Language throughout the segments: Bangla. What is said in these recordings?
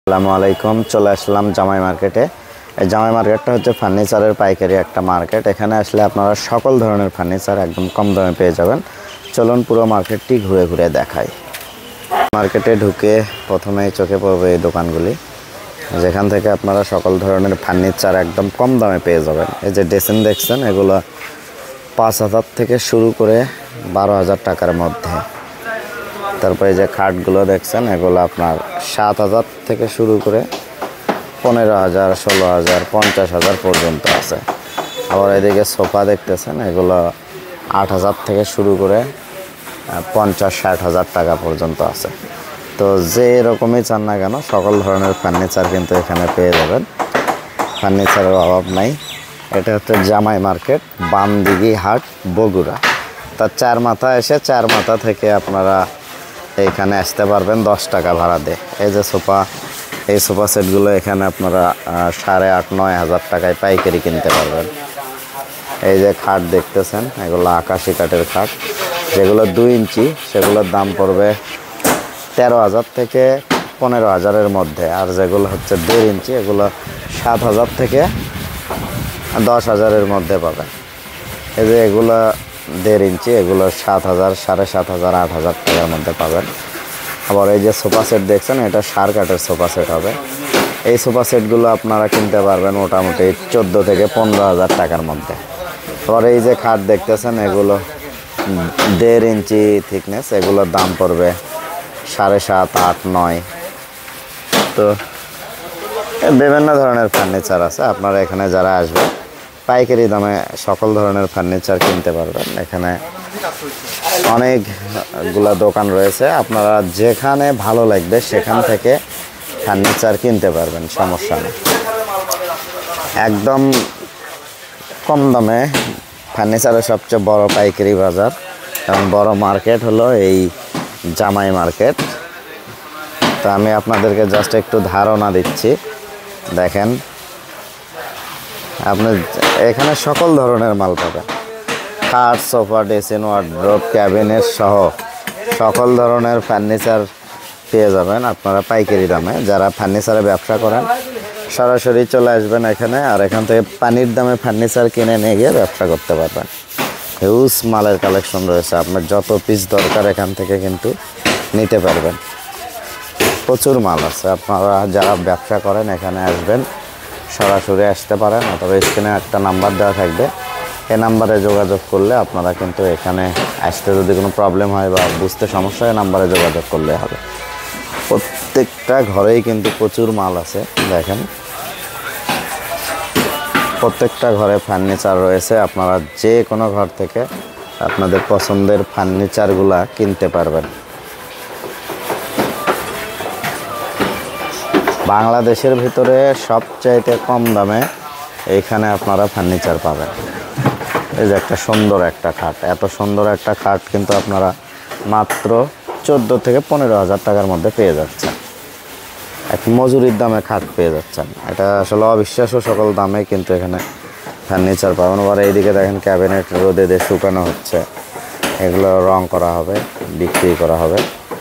আসসালামু আলাইকুম। চলে আসলাম জামাই মার্কেটে। এই জামাই মার্কেটটা হচ্ছে ফার্নিচারের পাইকারি একটা মার্কেট। এখানে আসলে আপনারা সকল ধরনের ফার্নিচার একদম কম দামে পেয়ে যাবেন। চলুন পুরো মার্কেটটি ঘুরে ঘুরে দেখাই। মার্কেটে ঢুকে প্রথমেই চোখে পড়বে এই দোকানগুলি, যেখান থেকে আপনারা সকল ধরনের ফার্নিচার একদম কম দামে পেয়ে যাবেন। এই যে ড্রেসিং দেখছেন, এগুলো 5,000 থেকে শুরু করে 12,000 টাকার মধ্যে। তারপরে যে খাটগুলো দেখছেন, এগুলো আপনার 7,000 থেকে শুরু করে 15,000, 16,000, 50,000 পর্যন্ত আছে। আবার এদিকে সোফা দেখতেছেন, এগুলো 8,000 থেকে শুরু করে 50-60,000 টাকা পর্যন্ত আছে। তো যে এরকমই চান না কেন, সকল ধরনের ফার্নিচার কিন্তু এখানে পেয়ে যাবেন। ফার্নিচারের অভাব নাই। এটা হচ্ছে জামাই মার্কেট, বামদিঘি হাট, বগুড়া। তার 4 মাথা এসে 4 মাথা থেকে আপনারা এইখানে আসতে পারবেন 10 টাকা ভাড়া দিয়ে। এই যে সোফা, এই সোফা সেটগুলো এখানে আপনারা 8,500-9 হাজার টাকায় পাইকারি কিনতে পারবেন। এই যে খাট দেখতেছেন, এগুলো আকাশি কাঠের খাট, যেগুলো 2 ইঞ্চি সেগুলোর দাম পড়বে 13,000 থেকে 15,000-এর মধ্যে। আর যেগুলো হচ্ছে 2 ইঞ্চি, এগুলো 7,000 থেকে 10,000-এর মধ্যে পাবেন। এই যে এগুলো 1.5 ইঞ্চি, এগুলো 7,000, 7,500, 8,000 টাকার মধ্যে পাবেন। আবার এই যে সোফা সেট দেখছেন, এটা সার কাঠের সোফা সেট হবে। এই সোফা সেটগুলো আপনারা কিনতে পারবেন মোটামুটি 14 থেকে 15,000 টাকার মধ্যে। আবার এই যে খাট দেখতেছেন, এগুলো 1.5 ইঞ্চি থিকনেস, এগুলোর দাম পড়বে 7,500, 8, 9। তো বিভিন্ন ধরনের ফার্নিচার আছে। আপনারা এখানে যারা আসবেন পাইকারি দামে সকল ধরনের ফার্নিচার কিনতে পারবেন। এখানে অনেকগুলা দোকান রয়েছে, আপনারা যেখানে ভালো লাগবে সেখান থেকে ফার্নিচার কিনতে পারবেন, সমস্যা নেই। একদম কম দামে ফার্নিচারের সবচেয়ে বড় পাইকারি বাজার এবং বড় মার্কেট হলো এই জামাই মার্কেট। তো আমি আপনাদেরকে জাস্ট একটু ধারণা দিচ্ছি। দেখেন, আপনি এখানে সকল ধরনের মাল পাবেন। খাট, সোফা, ড্রেসিং, ওয়ার্ড্রোব, ক্যাবিনেট সহ সকল ধরনের ফার্নিচার পেয়ে যাবেন আপনারা পাইকারি দামে। যারা ফার্নিচারে ব্যবসা করেন সরাসরি চলে আসবেন এখানে, আর এখান থেকে পানির দামে ফার্নিচার কিনে নিয়ে গিয়ে ব্যবসা করতে পারবেন। হিউজ মালের কালেকশন রয়েছে, আপনার যত পিস দরকার এখান থেকে কিন্তু নিতে পারবেন। প্রচুর মাল আছে। আপনারা যারা ব্যবসা করেন এখানে আসবেন, সরাসরি আসতে পারেন, অথবা স্ক্রিনে একটা নাম্বার দেওয়া থাকবে, এই নাম্বারে যোগাযোগ করলে আপনারা কিন্তু এখানে আসতে যদি কোনো প্রবলেম হয় বা বুঝতে সমস্যা হয়, নাম্বারে যোগাযোগ করলে হবে। প্রত্যেকটা ঘরেই কিন্তু প্রচুর মাল আছে। দেখেন, প্রত্যেকটা ঘরে ফার্নিচার রয়েছে। আপনারা যে কোনো ঘর থেকে আপনাদের পছন্দের ফার্নিচারগুলা কিনতে পারবেন। বাংলাদেশের ভিতরে সবচাইতে কম দামে এইখানে আপনারা ফার্নিচার পাবেন। এই যে একটা সুন্দর একটা খাট, এত সুন্দর একটা খাট কিন্তু আপনারা মাত্র 14 থেকে 15,000 টাকার মধ্যে পেয়ে যাচ্ছেন। এক মজুরির দামে খাট পেয়ে যাচ্ছেন। এটা আসলে অবিশ্বাস্য সকল দামে কিন্তু এখানে ফার্নিচার পাবেন। আবার এইদিকে দেখেন, ক্যাবিনেট রোদে দিয়ে শুকানো হচ্ছে, এগুলো রং করা হবে, বিক্রি করা হবে।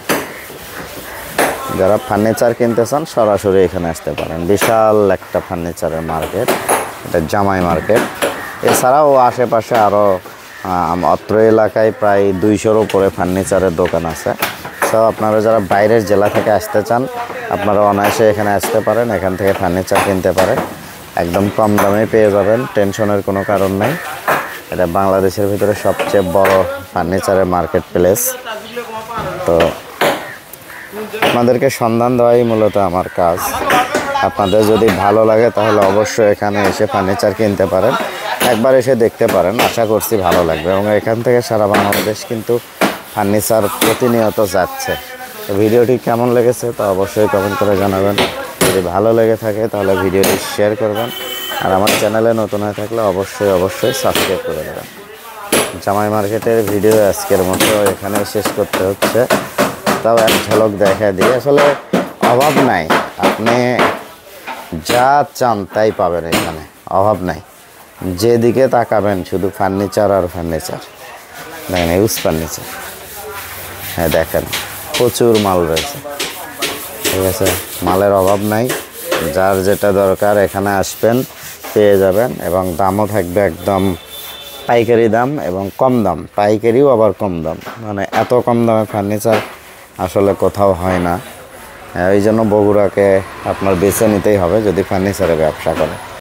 যারা ফার্নিচার কিনতে চান সরাসরি এখানে আসতে পারেন। বিশাল একটা ফার্নিচারের মার্কেট, এটা জামাই মার্কেট। এছাড়াও আশেপাশে আরও অত্র এলাকায় প্রায় 200-র উপরে ফার্নিচারের দোকান আছে। সব আপনারা যারা বাইরের জেলা থেকে আসতে চান, আপনারা অনায়াসে এখানে আসতে পারেন, এখান থেকে ফার্নিচার কিনতে পারেন। একদম কম দামে পেয়ে যাবেন, টেনশনের কোনো কারণ নেই। এটা বাংলাদেশের ভিতরে সবচেয়ে বড় ফার্নিচারের মার্কেট প্লেস। তো আপনাদেরকে সন্ধান দেওয়াই মূলত আমার কাজ। আপনাদের যদি ভালো লাগে তাহলে অবশ্যই এখানে এসে ফার্নিচার কিনতে পারেন, একবার এসে দেখতে পারেন, আশা করছি ভালো লাগবে। এবং এখান থেকে সারা বাংলাদেশ কিন্তু ফার্নিচার প্রতিনিয়ত যাচ্ছে। তো ভিডিওটি কেমন লেগেছে তা অবশ্যই কমেন্ট করে জানাবেন। যদি ভালো লেগে থাকে তাহলে ভিডিওটি শেয়ার করবেন, আর আমার চ্যানেলে নতুন হয়ে থাকলে অবশ্যই সাবস্ক্রাইব করে দেবেন। জামাই মার্কেটের ভিডিও আজকের মতো এখানে শেষ করতে হচ্ছে। তাও এক ঝলক দেখা দিয়ে, আসলে অভাব নাই, আপনি যা চান তাই পাবেন এখানে, অভাব নাই। যেদিকে তাকাবেন শুধু ফার্নিচার আর ফার্নিচার। দেখেন, ইউজ ফার্নিচার, হ্যাঁ দেখেন, প্রচুর মাল রয়েছে। ঠিক আছে, মালের অভাব নাই, যার যেটা দরকার এখানে আসবেন পেয়ে যাবেন, এবং দামও থাকবে একদম পাইকারি দাম এবং কম দাম, পাইকারিও আবার কম দাম, মানে এত কম দামে ফার্নিচার আসলে কোথাও হয় না। এই জন্য বগুড়াকে আপনার বেছে নিতেই হবে যদি ফার্নিচারের ব্যবসা করে।